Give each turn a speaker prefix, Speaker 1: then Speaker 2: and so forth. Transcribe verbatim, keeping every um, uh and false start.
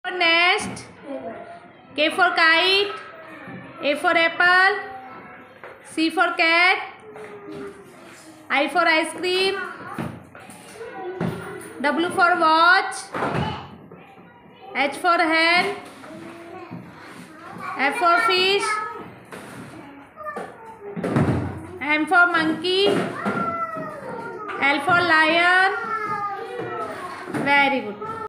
Speaker 1: Nest. K for kite. A for apple. C for cat. I for ice cream. W for watch. H for hen. F for fish. M for monkey. L for lion. Very good.